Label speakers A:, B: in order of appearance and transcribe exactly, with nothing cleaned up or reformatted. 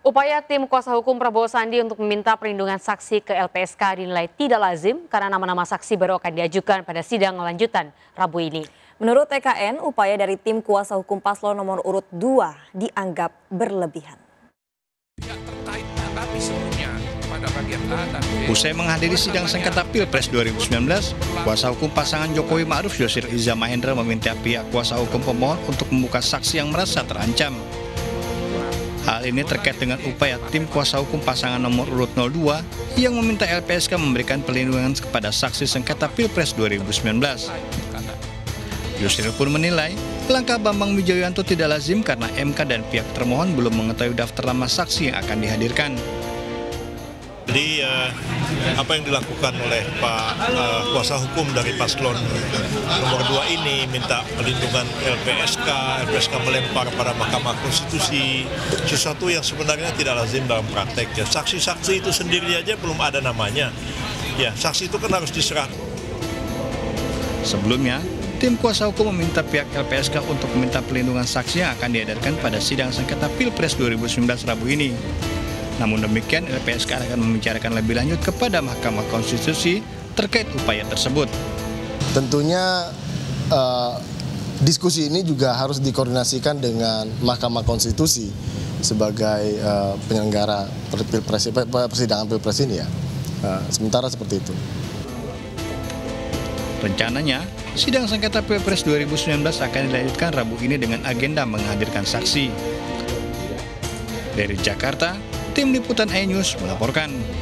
A: Upaya tim kuasa hukum Prabowo Sandi untuk meminta perlindungan saksi ke L P S K dinilai tidak lazim karena nama-nama saksi baru akan diajukan pada sidang lanjutan Rabu ini.
B: Menurut T K N, upaya dari tim kuasa hukum paslon nomor urut dua dianggap berlebihan.
C: Usai menghadiri sidang sengketa Pilpres dua ribu sembilan belas, kuasa hukum pasangan Jokowi Ma'ruf Yosir Iza Mahendra meminta pihak kuasa hukum pemohon untuk membuka saksi yang merasa terancam. Hal ini terkait dengan upaya tim kuasa hukum pasangan nomor urut nol dua yang meminta L P S K memberikan perlindungan kepada saksi sengketa Pilpres dua ribu sembilan belas. Yusril pun menilai langkah Bambang Wijoyanto tidak lazim karena M K dan pihak termohon belum mengetahui daftar nama saksi yang akan dihadirkan.
D: Jadi eh, apa yang dilakukan oleh Pak eh, kuasa hukum dari paslon nomor dua ini minta perlindungan L P S K, L P S K melempar pada Mahkamah Konstitusi, sesuatu yang sebenarnya tidak lazim dalam praktek. Ya, saksi-saksi itu sendiri aja belum ada namanya. Ya, saksi itu kan harus diserah.
C: Sebelumnya, tim kuasa hukum meminta pihak L P S K untuk meminta perlindungan saksi yang akan dihadirkan pada sidang sengketa Pilpres dua ribu sembilan belas Rabu ini. Namun demikian, L P S K akan membicarakan lebih lanjut kepada Mahkamah Konstitusi terkait upaya tersebut.
E: Tentunya uh, diskusi ini juga harus dikoordinasikan dengan Mahkamah Konstitusi sebagai uh, penyelenggara pilpres, persidangan pilpres ini ya. Uh, sementara seperti itu.
C: Rencananya, sidang sengketa Pilpres dua ribu sembilan belas akan dilanjutkan Rabu ini dengan agenda menghadirkan saksi. Dari Jakarta, Tim Liputan iNews melaporkan.